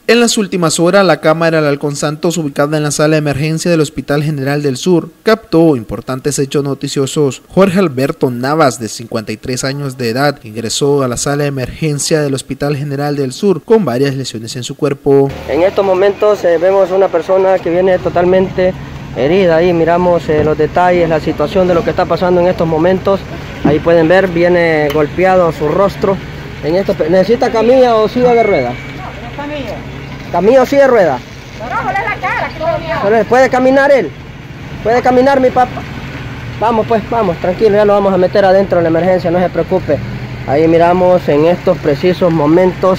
En las últimas horas, la cámara del Halcón Santos, ubicada en la sala de emergencia del Hospital General del Sur, captó importantes hechos noticiosos. Jorge Alberto Navas, de 53 años de edad, ingresó a la sala de emergencia del Hospital General del Sur con varias lesiones en su cuerpo. En estos momentos vemos una persona que viene totalmente herida. Ahí miramos los detalles, la situación de lo que está pasando en estos momentos. Ahí pueden ver, viene golpeado su rostro. ¿Necesita camilla o silla de ruedas? No, camilla. ¿Camilla o silla de ruedas? No, la cara. ¿Puede caminar él? ¿Puede caminar mi papá? Vamos pues, vamos, tranquilo, ya lo vamos a meter adentro de la emergencia, no se preocupe. Ahí miramos en estos precisos momentos.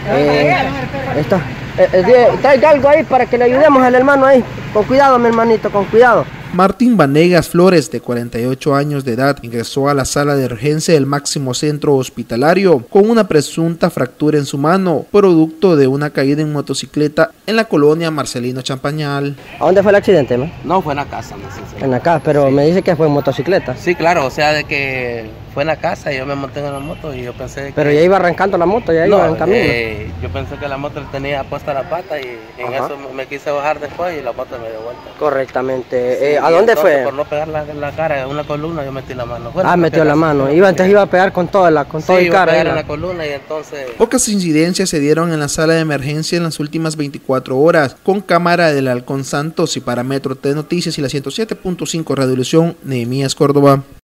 Traiga algo ahí para que le ayudemos al hermano ahí. Con cuidado, mi hermanito, con cuidado. Martín Vanegas Flores, de 48 años de edad, ingresó a la sala de urgencia del máximo centro hospitalario con una presunta fractura en su mano, producto de una caída en motocicleta en la colonia Marcelino Champañal. ¿A dónde fue el accidente, man? No, fue en la casa. En la casa, pero sí. Me dice que fue en motocicleta. Sí, claro, o sea, de que fue en la casa y yo me monté en la moto y yo pensé que... Pero ya iba arrancando la moto, ya iba en camino. Yo pensé que la moto tenía puesta la pata y en eso me quise bajar después y la moto me dio vuelta. Correctamente. Sí, ¿A dónde fue? Por no pegar la cara en una columna yo metí la mano. Metió la mano. Entonces iba a pegar con todo el cara. Iba a pegar en la columna y entonces... Pocas incidencias se dieron en la sala de emergencia en las últimas 24 horas, con cámara del Halcón Santos y para Metro T Noticias y la 107.5 Radiolución, Nehemías Córdoba.